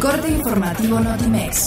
corte informativo Notimex.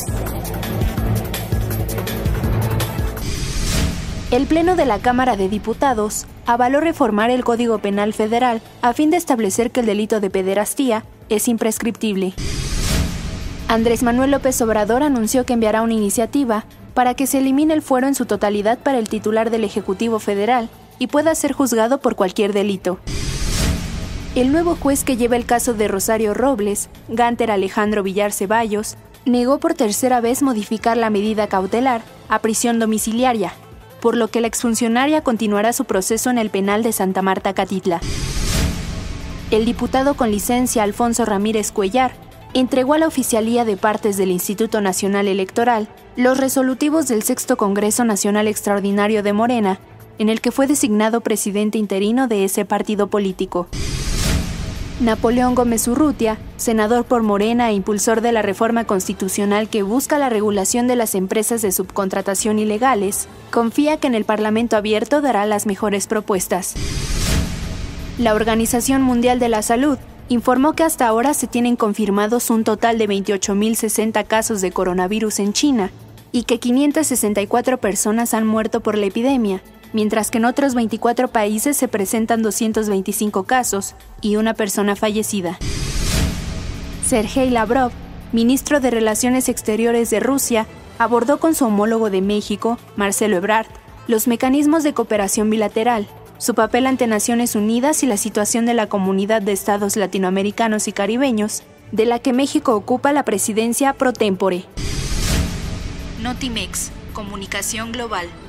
El Pleno de la Cámara de Diputados avaló reformar el Código Penal Federal a fin de establecer que el delito de pederastía es imprescriptible. Andrés Manuel López Obrador anunció que enviará una iniciativa para que se elimine el fuero en su totalidad para el titular del Ejecutivo Federal y pueda ser juzgado por cualquier delito. El nuevo juez que lleva el caso de Rosario Robles, Gánter Alejandro Villar Ceballos, negó por tercera vez modificar la medida cautelar a prisión domiciliaria, por lo que la exfuncionaria continuará su proceso en el penal de Santa Marta, Catitla. El diputado con licencia Alfonso Ramírez Cuellar entregó a la Oficialía de Partes del Instituto Nacional Electoral los resolutivos del Sexto Congreso Nacional Extraordinario de Morena, en el que fue designado presidente interino de ese partido político. Napoleón Gómez Urrutia, senador por Morena e impulsor de la reforma constitucional que busca la regulación de las empresas de subcontratación ilegales, confía que en el Parlamento abierto dará las mejores propuestas. La Organización Mundial de la Salud informó que hasta ahora se tienen confirmados un total de 28.060 casos de coronavirus en China y que 564 personas han muerto por la epidemia, mientras que en otros 24 países se presentan 225 casos y una persona fallecida. Sergei Lavrov, ministro de Relaciones Exteriores de Rusia, abordó con su homólogo de México, Marcelo Ebrard, los mecanismos de cooperación bilateral, su papel ante Naciones Unidas y la situación de la comunidad de estados latinoamericanos y caribeños, de la que México ocupa la presidencia pro tempore. Notimex, Comunicación Global.